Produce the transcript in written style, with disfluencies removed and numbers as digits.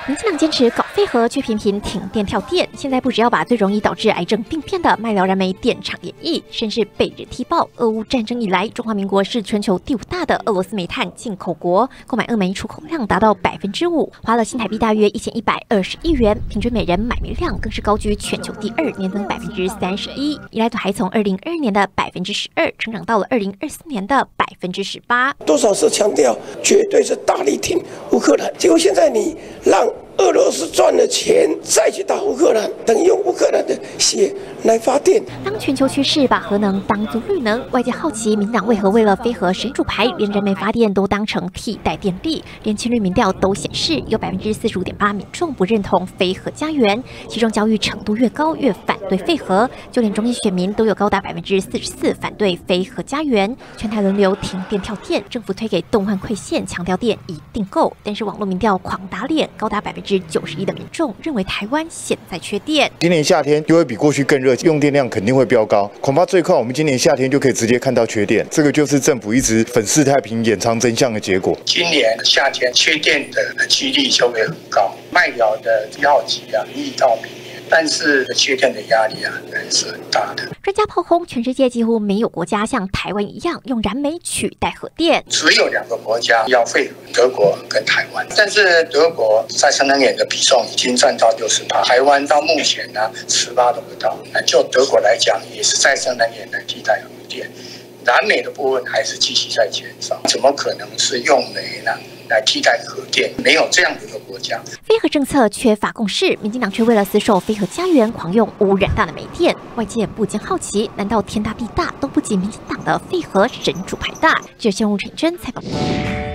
民进党坚持搞废核，却频频停电跳电。现在不只要把最容易导致癌症病变的麦寮燃煤电厂演绎，甚至被人踢爆。俄乌战争以来，中华民国是全球第5大的俄罗斯煤炭进口国，购买俄煤出口量达到5%，花了新台币大约1120亿元，平均每人买煤量更是高居全球第2，年增31%，依赖度还从2022年的12%成长到了2024年的18%。 多少次强调，绝对是大力挺乌克兰，结果现在你让俄罗斯赚了钱再去打乌克兰，等于用乌克兰的血来发电。 当全球趋势把核能当作绿能，外界好奇民进党为何为了非核神主牌，连燃煤发电都当成替代电力？连青绿民调都显示，有45.8%民众不认同非核家园，其中教育程度越高越反对废核，就连中间选民都有高达44%反对非核家园。全台轮流停电跳电，政府推给动换馈线，强调电一定够，但是网络民调狂打脸，高达91%的民众认为台湾现在缺电。 今年夏天就会比过去更热，用电量肯定会飙高，恐怕最快我们今年夏天就可以直接看到缺电。这个就是政府一直粉饰太平、掩藏真相的结果。 今年夏天缺电的几率就会很高，麦寮的1号机一到明年，但是缺电的压力还是很大的。 专家炮轰，全世界几乎没有国家像台湾一样用燃煤取代核电， 只有2个国家要废核，德国跟台湾。但是德国再生能源的比重已经占到60%，台湾到目前10%都不到。就德国来讲，也是再生能源来替代核电，燃煤的部分还是继续在减少，怎么可能是用煤呢来替代核电？没有这样的一个国家。 非核政策缺乏共识，民进党却为了死守非核家园，狂用污染大的煤电。外界不禁好奇，难道天大地大都不及民进党的非核神主牌大？记者谢吴品珍采访。